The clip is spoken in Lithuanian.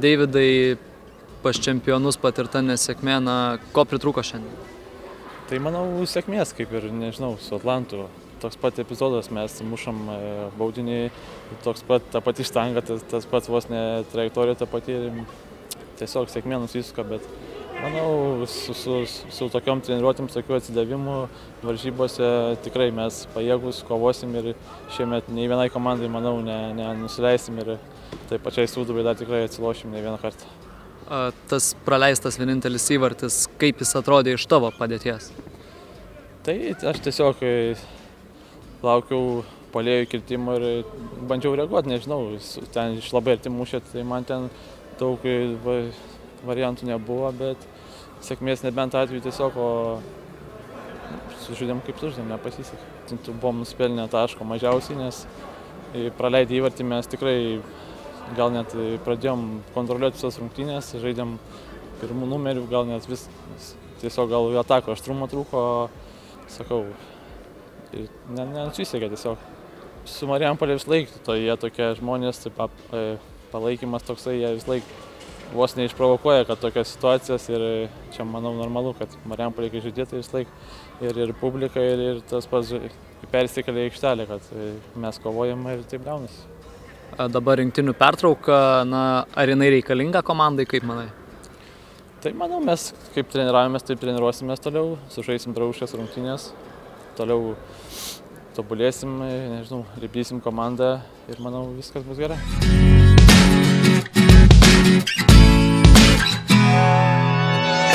Deividai, pas čempionus patirta nesėkmė, na, ko pritrūko šiandien? Tai manau sėkmės, kaip ir, nežinau, su Atlantu. Toks pat epizodas, mes mušam baudinį, toks pat, ta pati štanga, tas pats vos ne trajektorija ta pati. Tiesiog sėkmė nusisuka, bet manau, su tokiom treniruotėm, tokiu atsidavimu varžybose tikrai mes pajėgus kovosim ir šiemet nei vienai komandai, manau, nenusileisim ir taip pačiai Sūduvai dar tikrai atsilošim ne vieną kartą. Tas praleistas vienintelis įvartis, kaip jis atrodė iš tavo padėties? Tai aš tiesiog laukiau puolėjų kirtimo ir bandžiau reaguoti, nežinau, ten iš labai arti mušė, tai man ten daug variantų nebuvo, bet sėkmės nebent atveju tiesiog, sužaidėm kaip sužaidėm, nepasisekė. Buvom nusipelnę taško mažiausiai, nes praleidę įvartį mes tikrai gal net pradėjom kontroliuoti visas rungtynės, žaidėm pirmų numerių, gal net tiesiog gal atako aštrumo trūko, sakau, nenusisekė tiesiog. Su Marijampole vis laik, jie tokie žmonės, palaikymas toksai, jie vis laik vos neišprovokuoja, kad tokias situacijas ir čia manau normalu, kad Marijampolė kai žaidėtai vis laik ir publika ir tas pats persikelia į aikštelę, kad mes kovojam ir taip gaunasi. Dabar rinktinių pertrauka, na, ar jinai reikalinga komandai, kaip manai? Tai manau, mes kaip treniravomės, taip treniruosimės toliau, sužaisim draugiškas rungtynės, toliau tobulėsim, nežinau, lipdysim komandą ir manau viskas bus gerai.